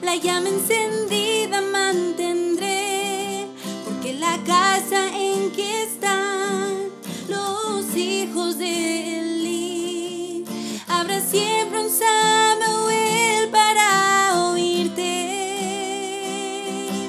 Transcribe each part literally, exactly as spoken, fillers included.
la llama encendida mantendré, porque la casa en que están los hijos de Elí habrá siempre un Samuel para oírte.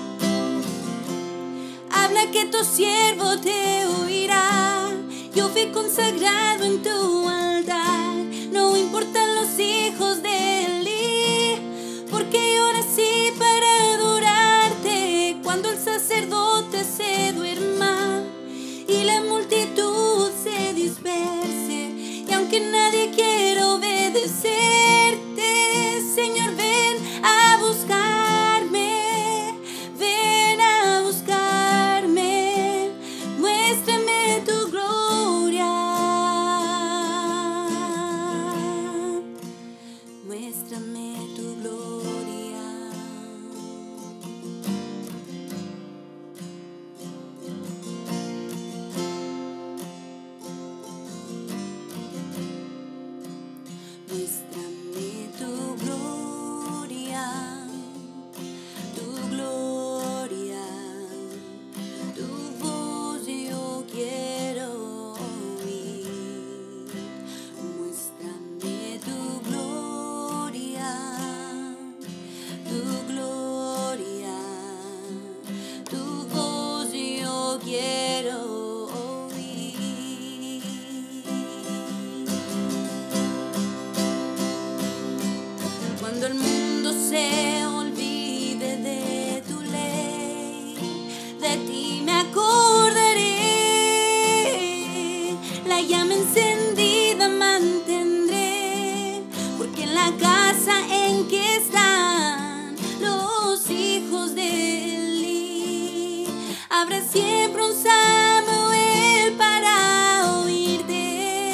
Habla que tu siervo te oirá. Yo fui consagrado en tu altar. No importan los hijos de Elí, porque yo nací para adorarte. Cuando el sacerdote se duerma y la multitud se disperse, y aunque nadie quiera obedecerte, Señor, ven a buscarme, ven a buscarme, muéstrame tu gloria, muéstrame tu gloria. Muéstrame tu gloria, tu gloria, tu voz yo quiero oír. Muéstrame tu gloria, tu gloria, tu voz yo quiero oír. Cuando el mundo se olvide de tu ley, de ti me acordaré. La llama encendida mantendré, porque en la casa en que están los hijos de Elí habrá siempre un Samuel para oírte.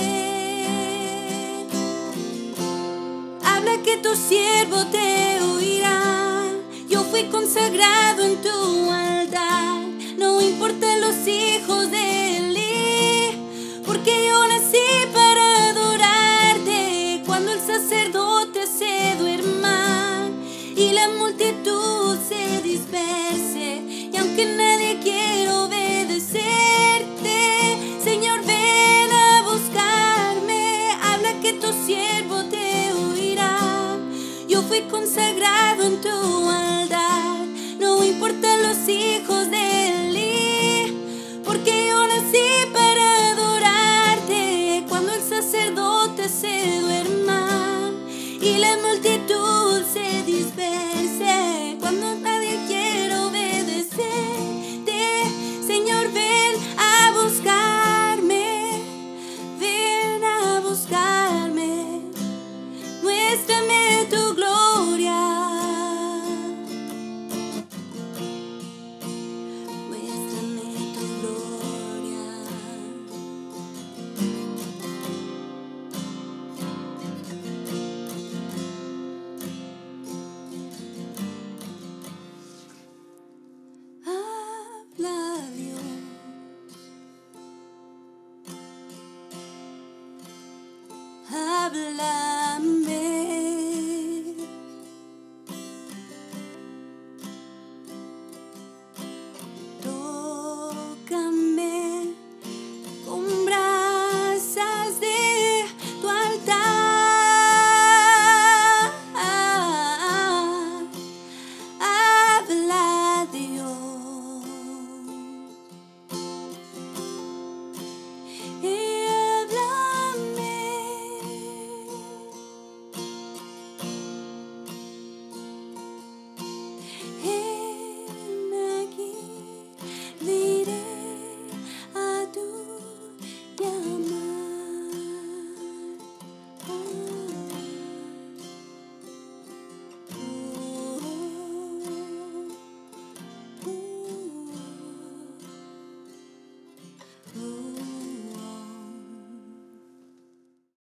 Habla que tu siervo te oirá. Yo fui consagrado en tu altar. No importan los hijos de Elí, porque yo nací para adorarte. Cuando el sacerdote se duerma y la multitud se disperse, y aunque nadie quiera obedecerte, Señor, ven a buscarme. Habla que tu siervo te oirá. Yo fui consagrado en tu altar. No importan los hijos de Elí, porque yo nací para adorarte. Cuando el sacerdote se duerma y la multitud se disperse,